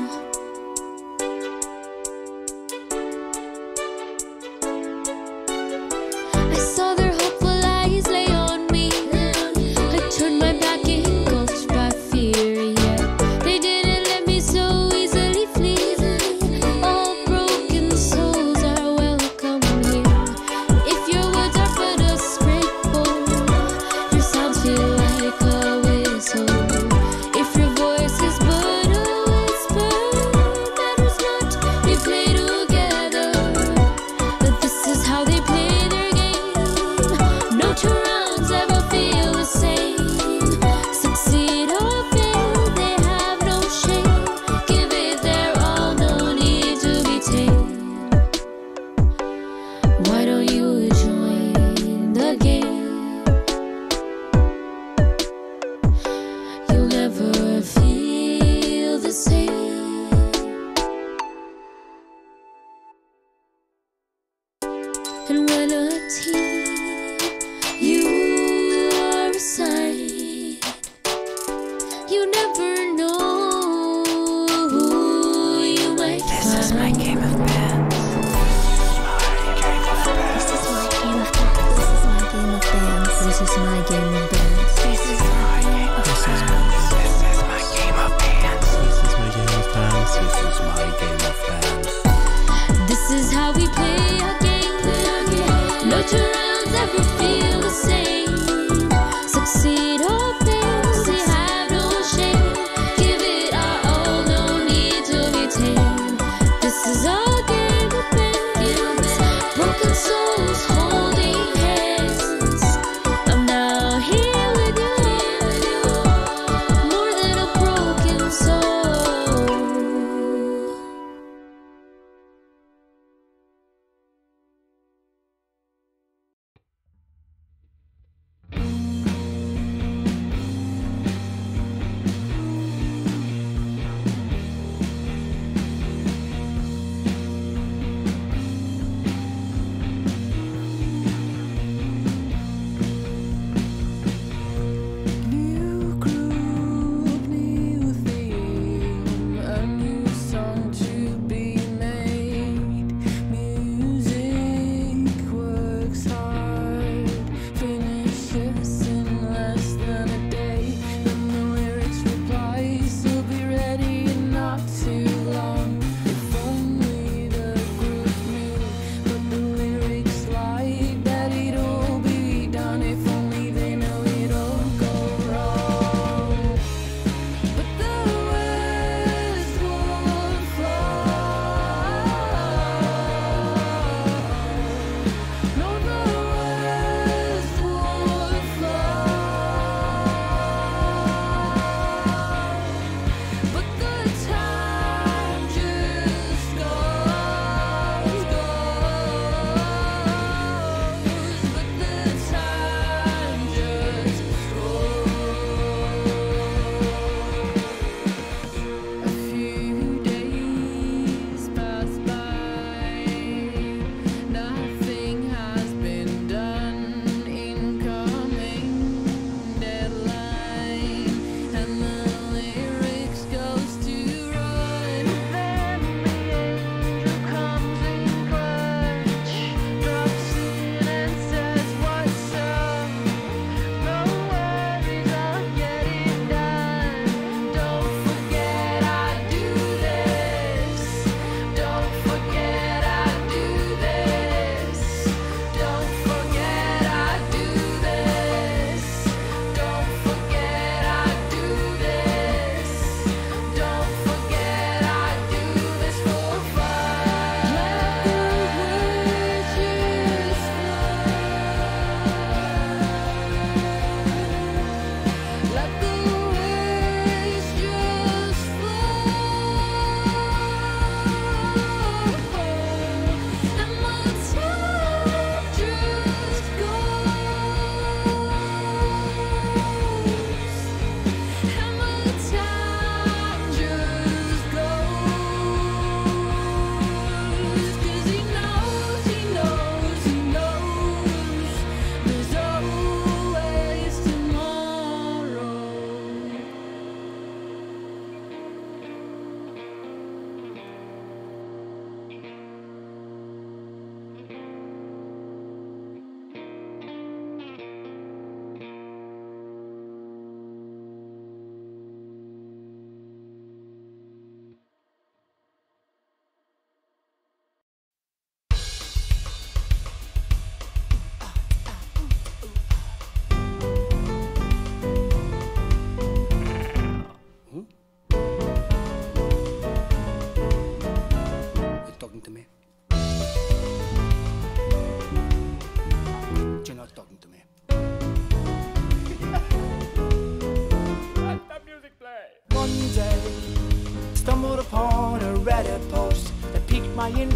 I saw their hopeful eyes lay on me. I turned my back engulfed by fear, yeah. They didn't let me so easily flee. All broken souls are welcome here. If your words are but a scribble, your sounds feel like a whistle. If your voice is but a whisper, matters not, we play together. But this is how they play their game. No two rounds ever feel the same. Succeed or fail, they have no shame. Give it their all, no need to be tamed. Why don't you join the game? You'll never feel the same. And when a team you are assigned, you never know who you might find. This is my game of bands. This is my game of bands. This is my game of bands. This is my game of bands. This is my game of bands. This is my game of bands. This is my game of bands. This is my game of bands. This is how we play our game. No two rounds ever feel the same. Succeed or fail, we have no shame. Give it our all, no need to be tamed. This is our game of bands. Broken souls holding hands. I'm now here with you, more than a broken soul.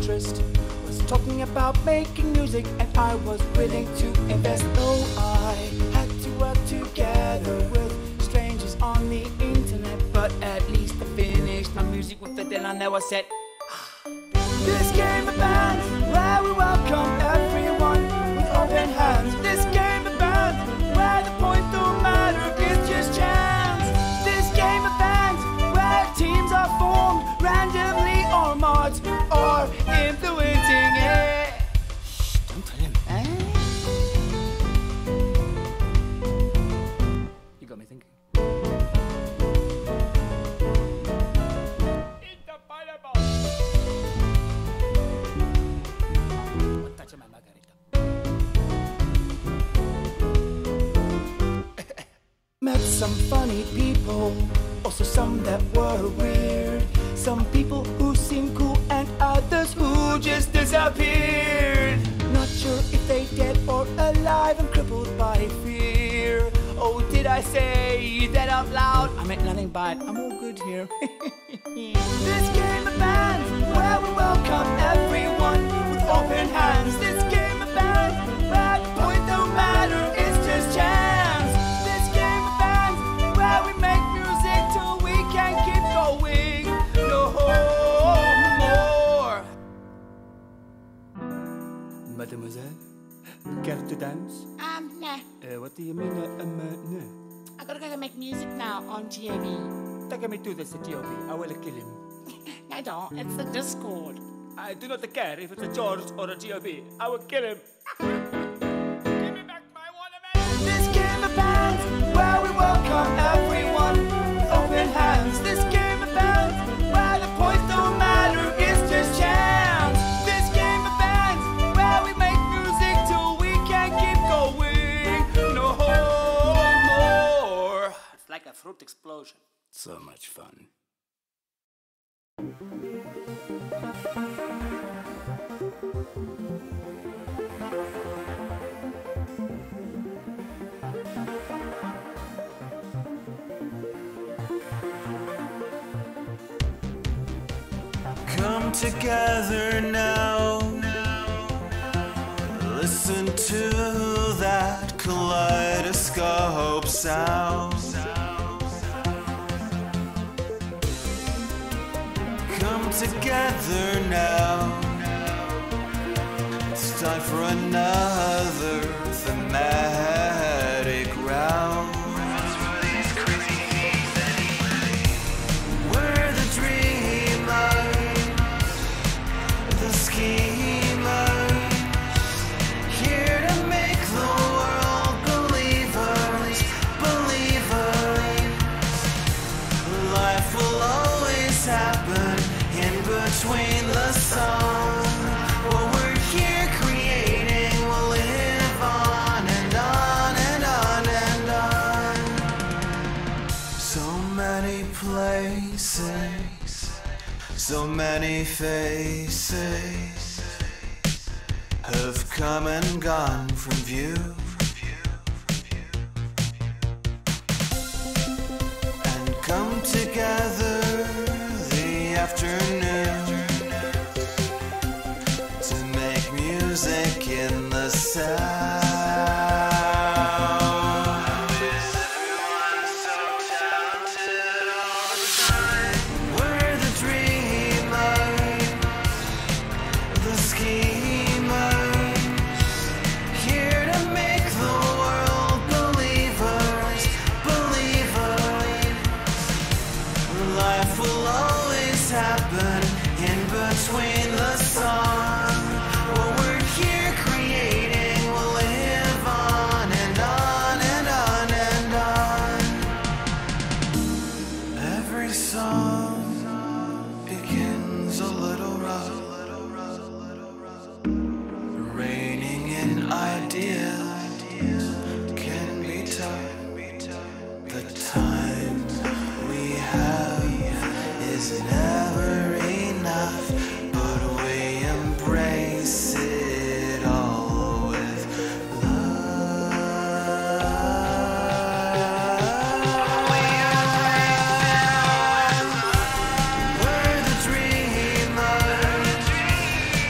interest was talking about making music, and I was willing to invest. Though I had to work together with strangers on the internet, but at least I finished my music with the deadline that was set. This game of bands, where we welcome everyone with open hands. This game of bands, where the point don't matter, it's just chance. This game of bands, where teams are formed randomly or mods are influencing it. Shh, don't tell him. Eh? You got me thinking. Eat the pineapple. One touch of my margarita. Met some funny people, also some that were weird. Some people who seemed cool and others who just disappeared. Not sure if they dead or alive and crippled by fear. Oh, did I say that out loud? I meant nothing but I'm all good here. This game of bands, where we welcome everyone with open hands. This game of bands, where the point don't matter, it's just chance. This game of bands, where we make music till we can't keep going no more. Mademoiselle, care to dance? Um, nah. Uh, what do you mean, uh, um, uh, no? I gotta go make music now on G O V. Take me to the G O V, I will kill him. No, don't. It's the Discord. I do not care if it's a George or a G O V. I will kill him. Give me back my watermelon. This game of bands, where we welcome everyone with open hands. This game of bands, where the points don't matter, it's just chance. This game of bands, where we make music till we can't keep going no more. It's like a fruit explosion. So much fun. Come together now. Listen to that kaleidoscope sound. Come together now. It's time for another thematic round. We're the dreamers, the schemers, here to make the world believers, believers. Life will always happen in between the song. What we're here creating will live on and on and on and on. So many places, so many faces have come and gone from view. And come together the afternoon to make music in the sound. Is everyone so talented all the time? We're the dreamers, the schemers, here to make the world believers, believers. Life will always happen in between the song. What we're here creating will live on and on and on and on. Every song begins a little rough, reining in ideas can be tough. The time we have is never enough, but we embrace it all with love. We embrace it all. We're the dreamers,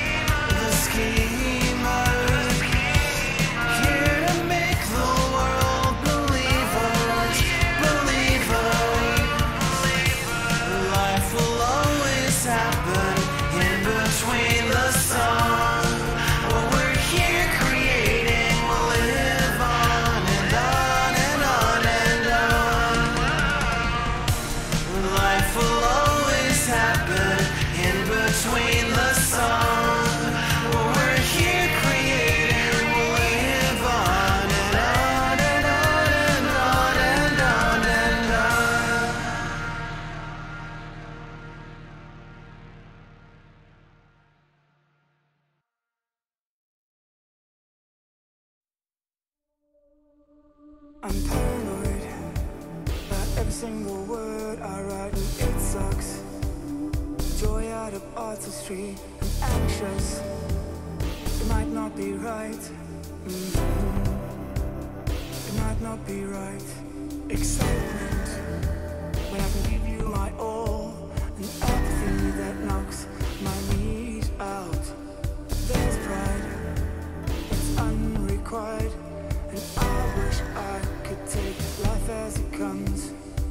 I'm paranoid about every single word I write, and it sucks. Joy out of artistry, and anxious. It might not be right. Mm-hmm. It might not be right. Excitement when I can give you my all, and apathy that knocks my knees out. There's pride, it's unrequited, and I wish I could take life as it comes.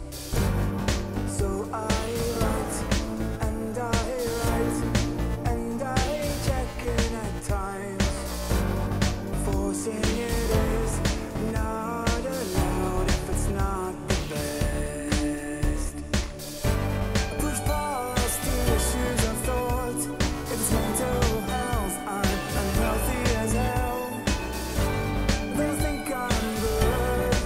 So I write, and I write, and I check it at times. Forcing it is not allowed if it's not the best. I push past the issues of thought. If it's mental health, I'm unhealthy as hell. They'll think I'm good,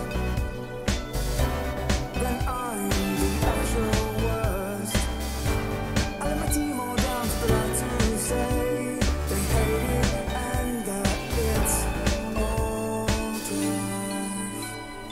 then I'm the actual worst. I let my team all down to the line to say they hate it and that it's all death.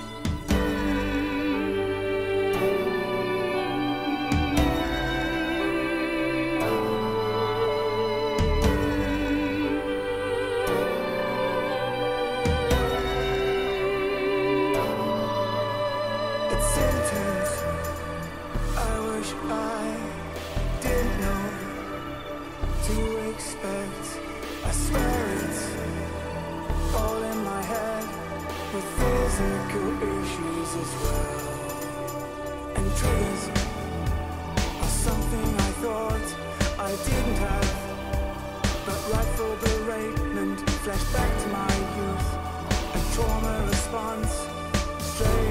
It's intense. I wish I didn't know to expect. I swear it's all in my head, with physical issues as well. And triggers are something I thought I didn't have, but rightful bereavement flashed back to my youth, a trauma response straight